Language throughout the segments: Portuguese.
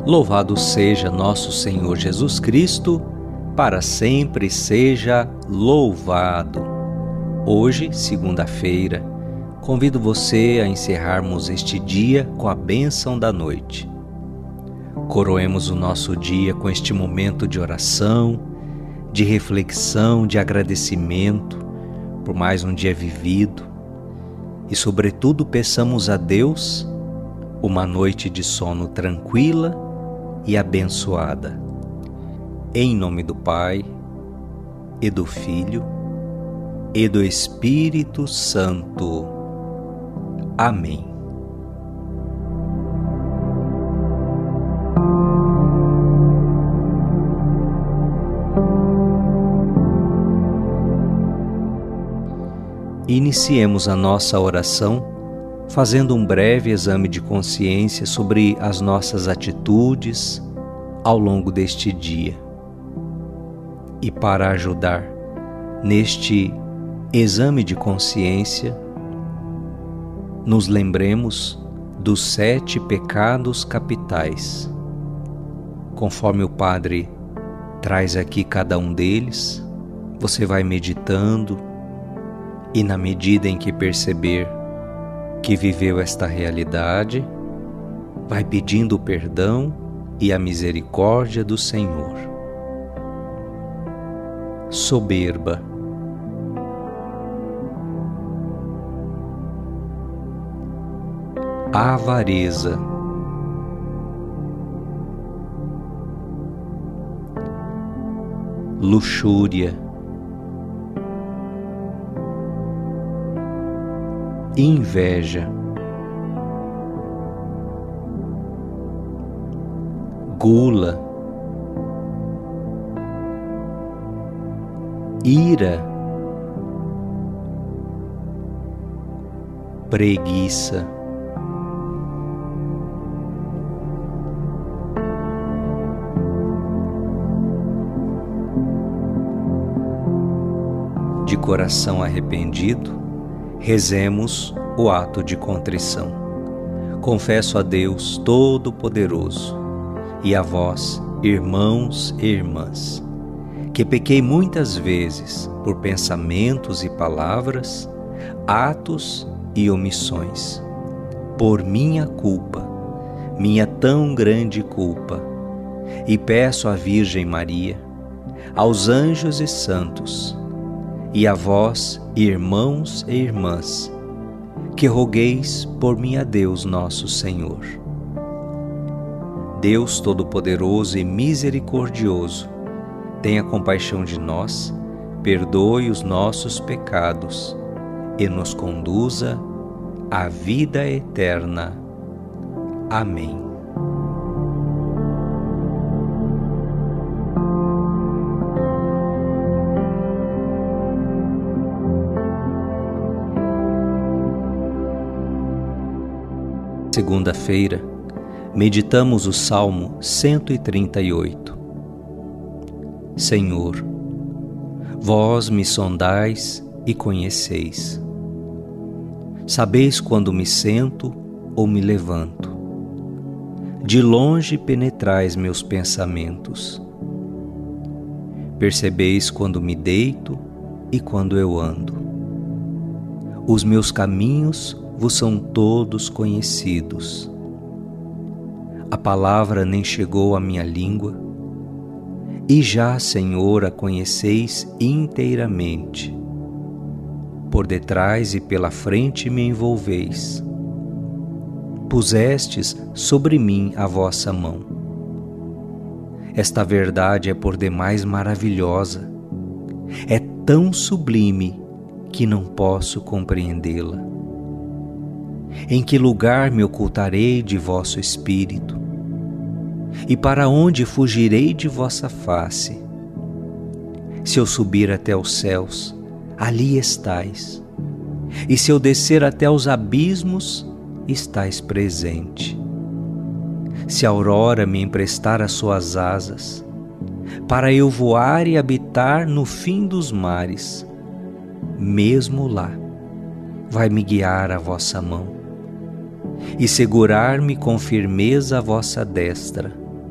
Louvado seja nosso Senhor Jesus Cristo, para sempre seja louvado. Hoje, segunda-feira, convido você a encerrarmos este dia com a bênção da noite. Coroemos o nosso dia com este momento de oração, de reflexão, de agradecimento por mais um dia vivido e, sobretudo, peçamos a Deus uma noite de sono tranquila e abençoada. Em nome do Pai, e do Filho, e do Espírito Santo. Amém. Iniciemos a nossa oração fazendo um breve exame de consciência sobre as nossas atitudes ao longo deste dia. E para ajudar neste exame de consciência, nos lembremos dos 7 pecados capitais. Conforme o Padre traz aqui cada um deles, você vai meditando e, na medida em que perceber que viveu esta realidade, vai pedindo o perdão e a misericórdia do Senhor. Soberba, avareza, luxúria, inveja, gula, ira, preguiça, de coração arrependido, rezemos o ato de contrição. Confesso a Deus Todo-Poderoso e a vós, irmãos e irmãs, que pequei muitas vezes por pensamentos e palavras, atos e omissões, por minha culpa, minha tão grande culpa, e peço à Virgem Maria, aos anjos e santos, e a vós, irmãos e irmãs, que rogueis por mim a Deus nosso Senhor. Deus Todo-Poderoso e Misericordioso, tenha compaixão de nós, perdoe os nossos pecados e nos conduza à vida eterna. Amém. Segunda-feira, meditamos o Salmo 138. Senhor, vós me sondais e conheceis. Sabeis quando me sento ou me levanto. De longe penetrais meus pensamentos. Percebeis quando me deito e quando eu ando. Os meus caminhos vos são todos conhecidos. A palavra nem chegou à minha língua, e já, Senhor, a conheceis inteiramente. Por detrás e pela frente me envolveis. Pusestes sobre mim a vossa mão. Esta verdade é por demais maravilhosa, é tão sublime que não posso compreendê-la. Em que lugar me ocultarei de vosso Espírito? E para onde fugirei de vossa face? Se eu subir até os céus, ali estais. E se eu descer até os abismos, estais presente. Se a aurora me emprestar as suas asas, para eu voar e habitar no fim dos mares, mesmo lá, vai me guiar a vossa mão e segurar-me com firmeza a vossa destra.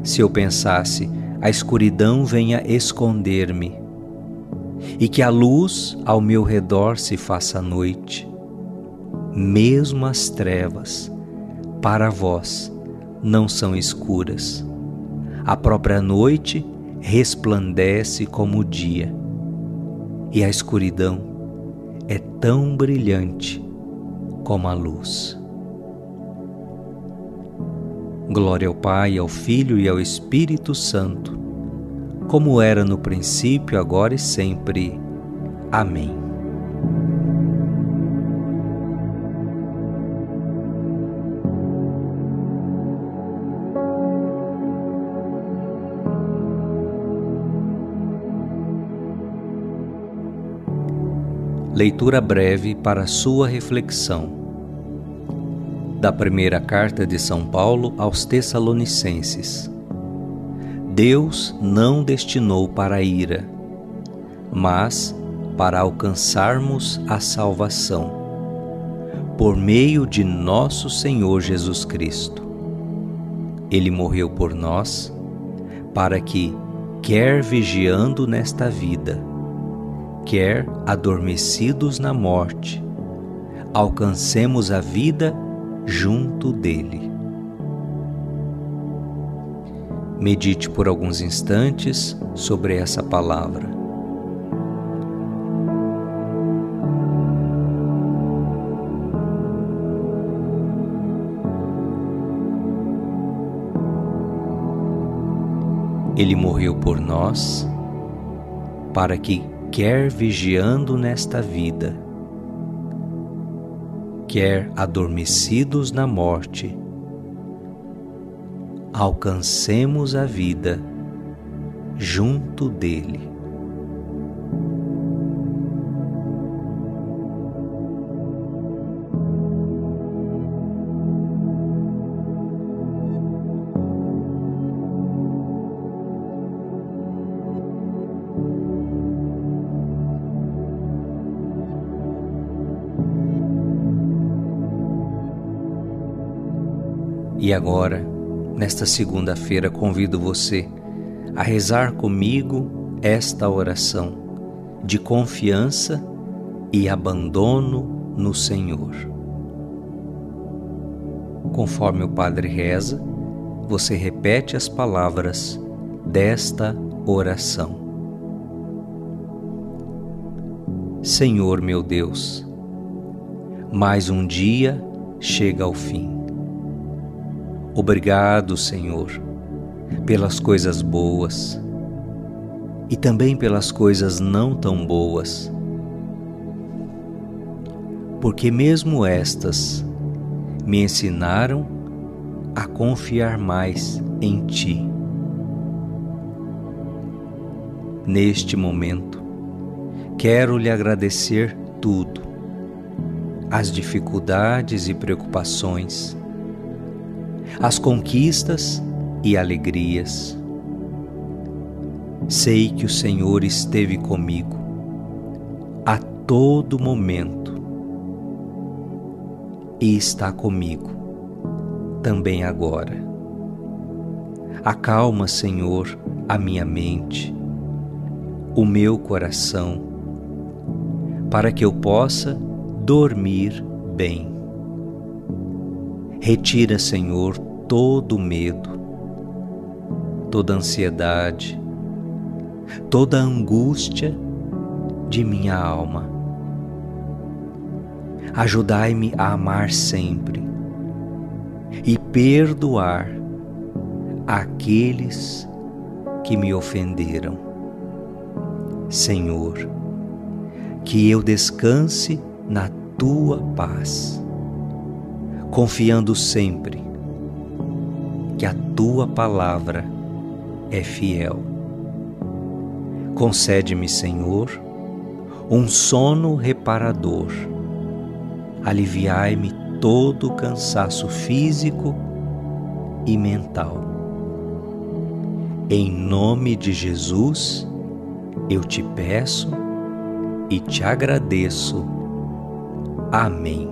se eu pensasse, a escuridão venha esconder-me, e que a luz ao meu redor se faça noite. Mesmo as trevas, para vós, não são escuras. A própria noite resplandece como o dia, e a escuridão é tão brilhante como a luz. Glória ao Pai, ao Filho e ao Espírito Santo, como era no princípio, agora e sempre. Amém. Leitura breve para sua reflexão. Da primeira carta de São Paulo aos Tessalonicenses. Deus não destinou para a ira, mas para alcançarmos a salvação, por meio de nosso Senhor Jesus Cristo. Ele morreu por nós, para que, quer vigiando nesta vida, quer adormecidos na morte, alcancemos a vida junto dele. Medite por alguns instantes sobre essa palavra. Ele morreu por nós, para que, quer vigiando nesta vida, quer adormecidos na morte, alcancemos a vida junto dele. E agora, nesta segunda-feira, convido você a rezar comigo esta oração de confiança e abandono no Senhor. Conforme o Padre reza, você repete as palavras desta oração. Senhor meu Deus, mais um dia chega ao fim. Obrigado, Senhor, pelas coisas boas e também pelas coisas não tão boas, porque mesmo estas me ensinaram a confiar mais em Ti. Neste momento, quero lhe agradecer tudo, as dificuldades e preocupações, as conquistas e alegrias. Sei que o Senhor esteve comigo a todo momento e está comigo também agora. Acalma, Senhor, a minha mente, o meu coração, para que eu possa dormir bem. Retira, Senhor, todo o medo, toda a ansiedade, toda a angústia de minha alma. Ajudai-me a amar sempre e perdoar aqueles que me ofenderam. Senhor, que eu descanse na Tua paz, confiando sempre que a Tua palavra é fiel. Concede-me, Senhor, um sono reparador. Aliviai-me todo o cansaço físico e mental. Em nome de Jesus, eu te peço e te agradeço. Amém.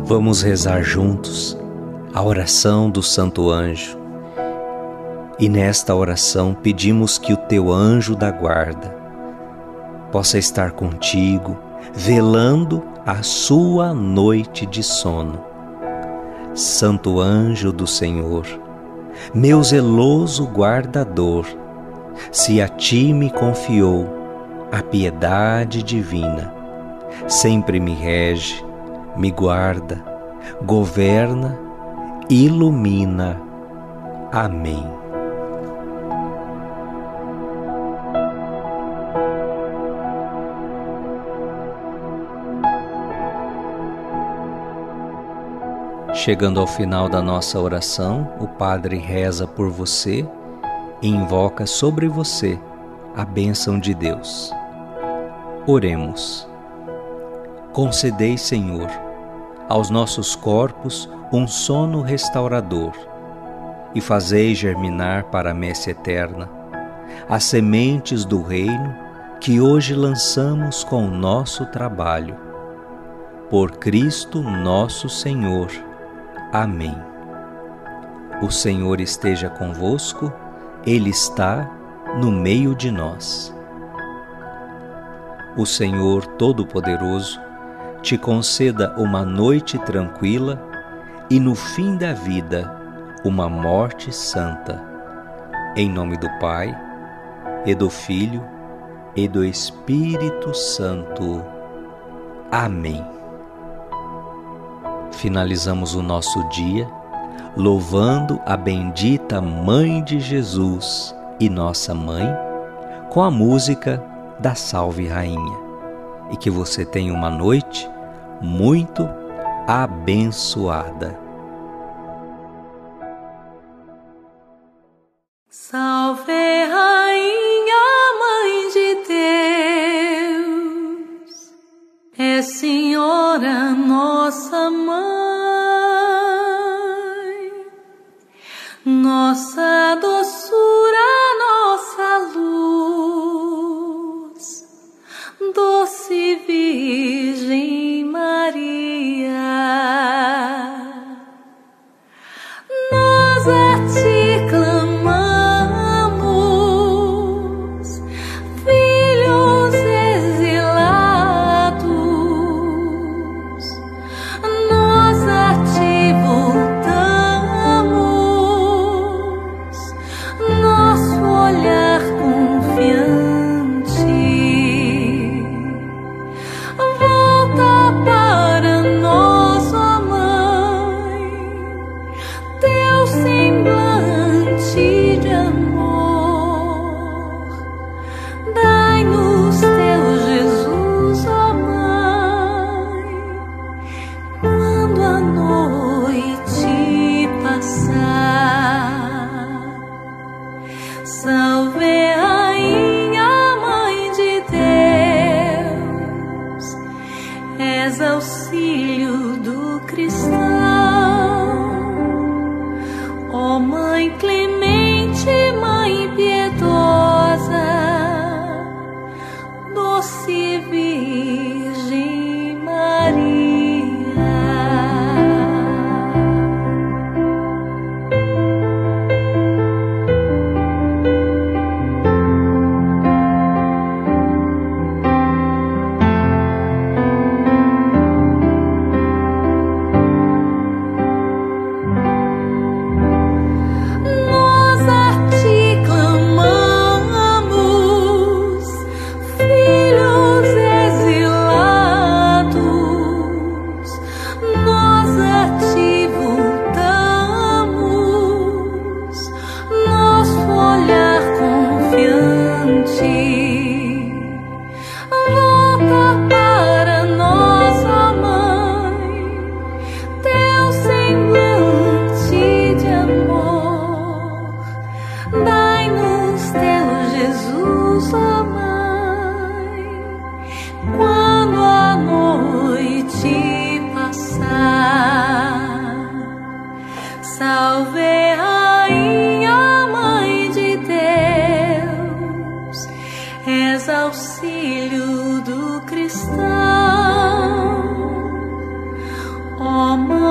Vamos rezar juntos a oração do Santo Anjo. E nesta oração pedimos que o teu anjo da guarda possa estar contigo, velando a sua noite de sono. Santo anjo do Senhor, meu zeloso guardador, se a ti me confiou a piedade divina, sempre me rege, me guarda, governa, ilumina. Amém. Chegando ao final da nossa oração, o Padre reza por você e invoca sobre você a bênção de Deus. Oremos. Concedei, Senhor, aos nossos corpos um sono restaurador e fazei germinar para a messe eterna as sementes do reino que hoje lançamos com o nosso trabalho. Por Cristo nosso Senhor. Amém. O Senhor esteja convosco, Ele está no meio de nós. O Senhor Todo-Poderoso te conceda uma noite tranquila e no fim da vida uma morte santa. Em nome do Pai, e do Filho, e do Espírito Santo. Amém. Finalizamos o nosso dia louvando a bendita Mãe de Jesus e nossa Mãe com a música da Salve Rainha. E que você tenha uma noite muito abençoada. Salve Rainha, Mãe de Deus, é Senhora nossa Mãe, nossa doçura, nossa luz, doce Virgem Maria. Nós a ti clamamos, filhos exilados, nós a ti voltamos, nosso olhar confiante. Volta para nós, ó Mãe, teu semblante de amor. Dai-nos teu Jesus, ó Mãe, quando a noite passar. Salve Rainha, Mãe de Deus, és auxílio do cristão. Ó Mãe clemente, Mãe piedosa, doce Virgem Maria. Nós a ti clamamos, filhos ó Mãe